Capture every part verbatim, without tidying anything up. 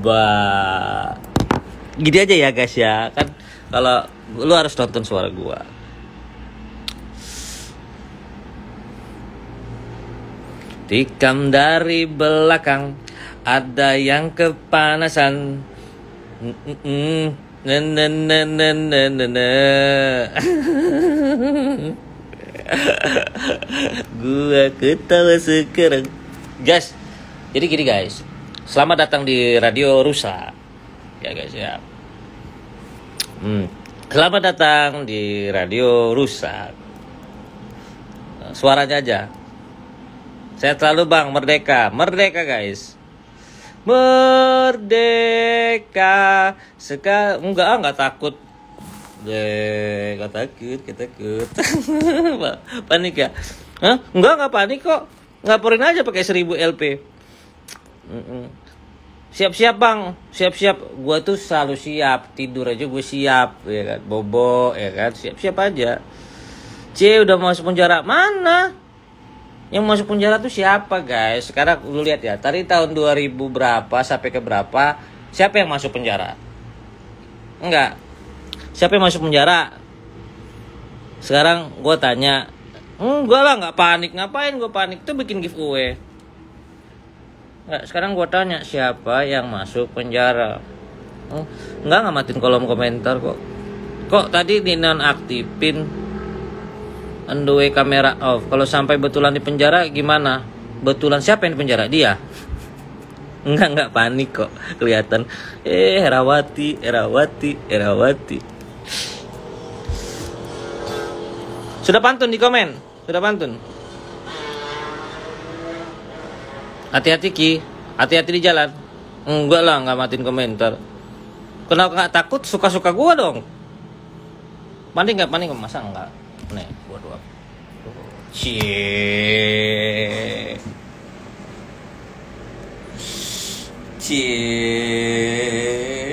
Bah. Gini aja ya guys ya. Kan kalau lu harus nonton suara gua. Tikam dari belakang, ada yang kepanasan. Na na na na na na na. Gua ketawa sekarang. Guys, jadi gini guys. Selamat datang di Radio Rusa. Ya guys ya. Hmm. Selamat datang di Radio Rusa. Suaranya aja. Saya selalu Bang, merdeka. Merdeka guys. Merdeka. Sekarang enggak enggak takut. Deh, enggak takut, enggak takut. Panik ya? Hah? Enggak, enggak panik kok. Ngaporin aja pakai seribu L P. Siap-siap Bang, siap-siap. Gua tuh selalu siap, tidur aja gue siap, ya kan. Bobo, ya kan. Siap-siap aja. C udah masuk penjara mana? Yang masuk penjara tuh siapa guys? Sekarang lu lihat ya, tadi tahun dua ribu berapa sampai ke berapa? Siapa yang masuk penjara? Enggak. Siapa yang masuk penjara? Sekarang gue tanya, enggak lah, nggak panik. Ngapain gue panik? Itu bikin giveaway. Enggak, sekarang gue tanya siapa yang masuk penjara? Oh, enggak ngamatin kolom komentar kok. Kok tadi dinonaktifin? Andoi kamera off. Kalau sampai betulan di penjara gimana? Betulan siapa yang di penjara? Dia? Enggak, enggak panik kok. Kelihatan. Eh, Herawati, Herawati, Herawati. Sudah pantun di komen. Sudah pantun. Hati-hati Ki. Hati-hati di jalan. Enggak lah, enggak matiin komentar. Kenapa enggak takut? Suka-suka gua dong. Panik enggak? Panik masa enggak? Nih, gua doang. Cie. Cie.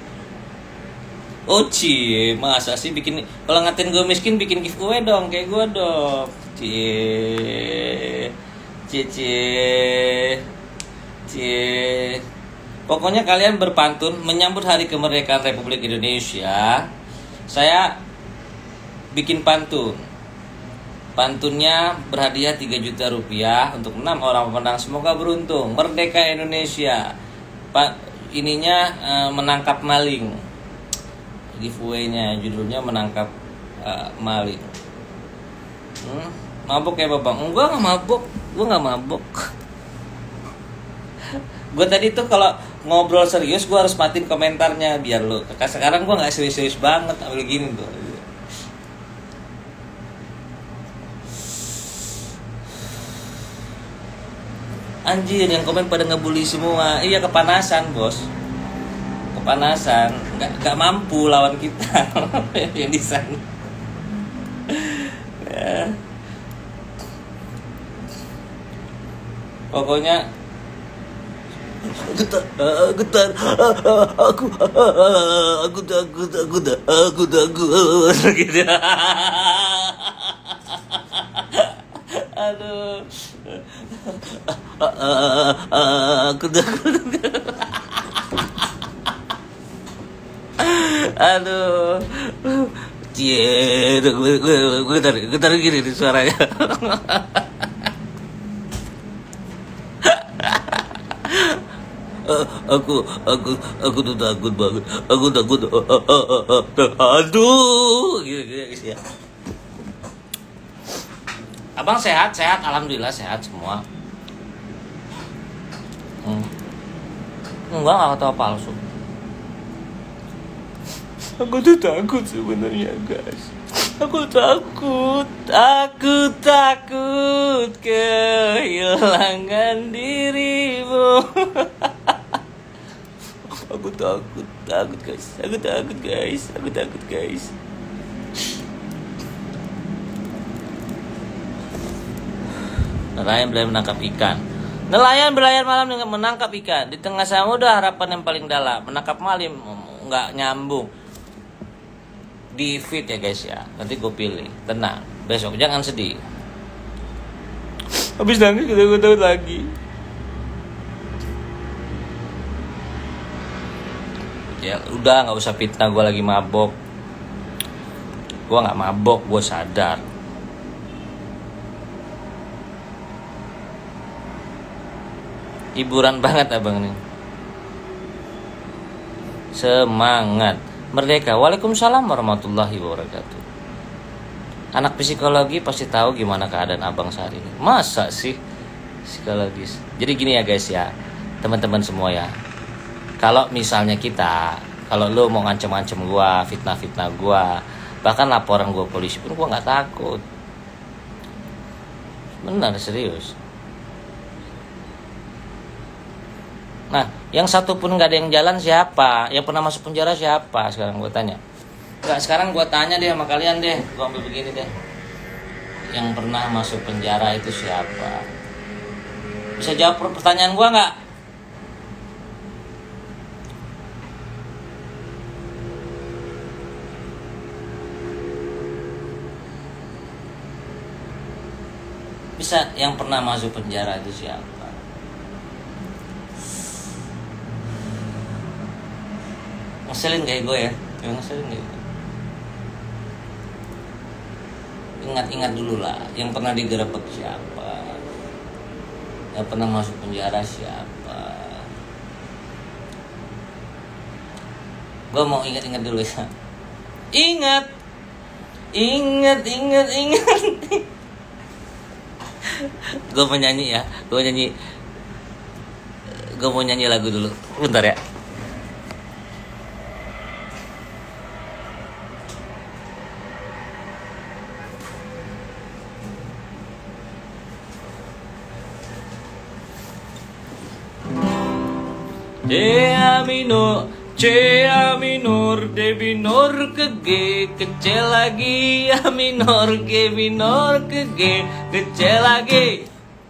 Oh cie, masa sih bikin, kalau ngatain gue miskin bikin giveaway dong kayak gue dong. Cie. Cie cie. Cie. Pokoknya kalian berpantun menyambut hari kemerdekaan Republik Indonesia. Saya bikin pantun. Pantunnya berhadiah tiga juta rupiah untuk enam orang pemenang. Semoga beruntung. Merdeka Indonesia. Pak, ininya uh, menangkap maling. Giveaway-nya judulnya menangkap uh, maling. Hmm? Mabok ya Bapak? Enggak, enggak mabok. Gue enggak mabok. Gue tadi tuh kalau ngobrol serius gue harus matiin komentarnya biar lo. Sekarang gue enggak serius-serius banget ambil gini tuh. Anjir, yang komen pada ngebully semua. Iya, kepanasan bos. Kepanasan. Nggak, nggak mampu lawan kita. Yang di sana. Ya. Pokoknya getar, getar, aku, aku takut, aku takut, aku takut, gitu. Aduh, aku takut. Aduh, cie, getar, getar gini nih suaranya. Aku, aku, aku tuh takut banget. Aku takut. Aduh, gitu, gitu ya. Abang sehat, sehat, alhamdulillah sehat semua. Hmm. Enggak, enggak ketawa palsu. Aku tuh takut sebenarnya guys. Aku takut, aku takut kehilangan dirimu. Aku takut, takut guys, aku takut guys, aku takut guys. Nelayan berlayar menangkap ikan. Nelayan berlayar malam dengan menangkap ikan di tengah samudra harapan yang paling dalam. Menangkap malam nggak nyambung. Di feed ya guys ya. Nanti gue pilih. Tenang. Besok jangan sedih. Habis nangis kita gue tahu lagi. Ya udah, nggak usah fitnah gue lagi mabok. Gue nggak mabok, gue sadar. Hiburan banget abang nih. Semangat. Merdeka. Waalaikumsalam warahmatullahi wabarakatuh. Anak psikologi pasti tahu gimana keadaan abang saat ini. Masa sih psikologis? Jadi gini ya guys ya, teman-teman semua ya. Kalau misalnya kita, kalau lo mau ngancem-ngancem gua, fitnah-fitnah gua, bahkan laporan gua polisi pun gua nggak takut. Benar, serius. Nah, yang satu pun nggak ada yang jalan siapa? Yang pernah masuk penjara siapa? Sekarang gua tanya. Enggak, sekarang gua tanya deh sama kalian deh. Gua ambil begini deh. Yang pernah masuk penjara itu siapa? Bisa jawab pertanyaan gua nggak? Bisa, yang pernah masuk penjara itu siapa? Ngeselin kayak gue ya? Ya ngeselin kayak gue. Ingat-ingat dulu lah, yang pernah digerebek siapa? Yang pernah masuk penjara siapa? Gue mau ingat-ingat dulu ya. Ingat! Ingat, ingat, ingat. Gue mau nyanyi ya, gue nyanyi, gue mau nyanyi lagu dulu, bentar ya. D A minor, C A minor, D minor ke G, ke C lagi, A minor, G minor ke G, ke C lagi.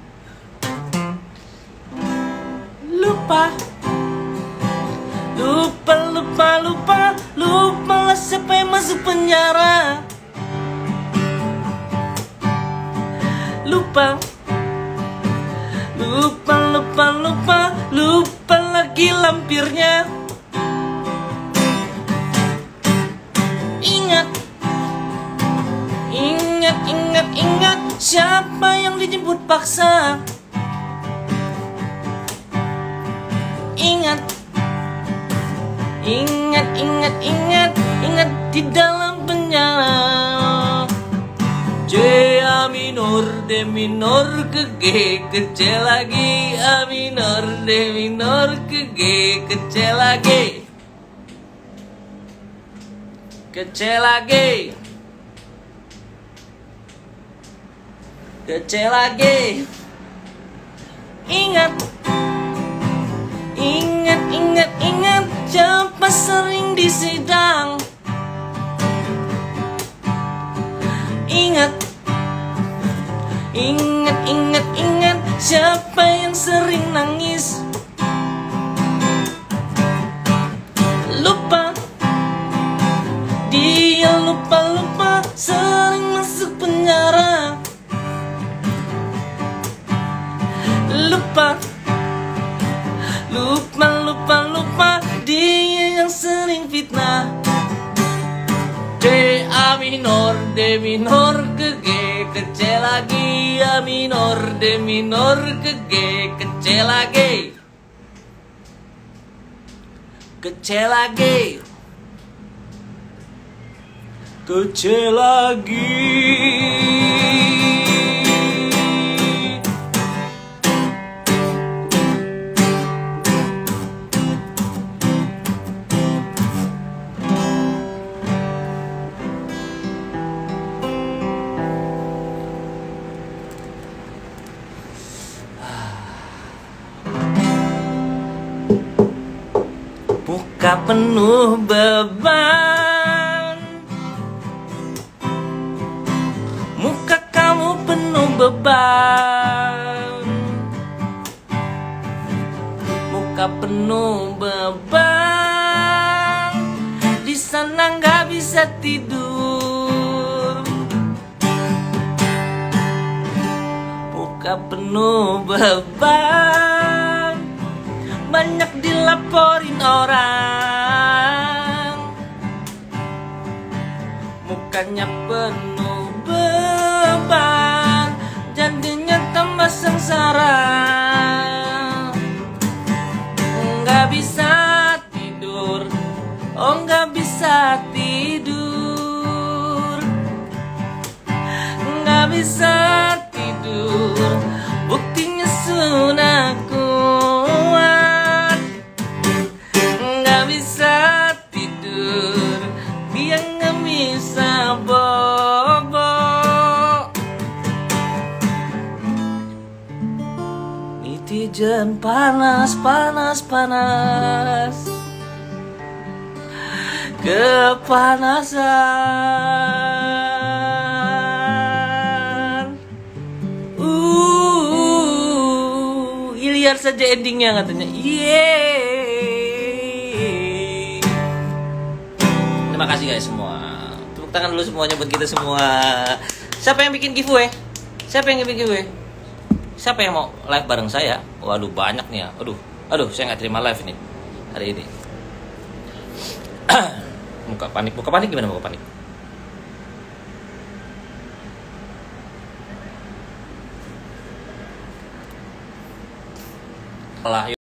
Lupa, lupa, lupa, lupa, lupa lah siapa yang masuk penjara. Lupa, lupa, lupa, lupa, lupa lagi lampirnya. Ingat, ingat, ingat, ingat, siapa yang dijemput paksa. Ingat, ingat, ingat, ingat, ingat di dalam penjara. C A minor, D minor ke G, ke C lagi, A minor, D minor ke G, ke C lagi, ke C lagi, ke C lagi. Ingat, ingat, ingat, ingat, siapa sering di sidang. Ingat, ingat, ingat, ingat, siapa yang sering nangis. Lupa, dia lupa-lupa sering masuk penjara. Lupa, lupa, lupa, lupa, dia yang sering fitnah. C A minor, D minor ke G, ke C lagi, A minor, D minor ke G, ke C lagi, ke C lagi, ke C lagi. Muka penuh beban, muka kamu penuh beban, muka penuh beban, di sana nggak bisa tidur. Muka penuh beban, banyak dilaporin orang. rasanya penuh beban, jadinya tambah sengsara. Nggak bisa tidur, oh nggak bisa tidur, nggak bisa tidur, buktinya sudah kuat. Nggak bisa tidur, dia nggak bisa bobo. Netizen panas, panas, panas, kepanasan. Uh, Iliar saja endingnya katanya. Yeay. Terima kasih guys semua. Tepuk tangan dulu semuanya buat kita semua. Siapa yang bikin giveaway? Siapa yang bikin giveaway? Siapa yang mau live bareng saya? Waduh banyak nih ya. Aduh, aduh saya nggak terima live nih hari ini. Muka panik, muka panik gimana muka panik? Alah.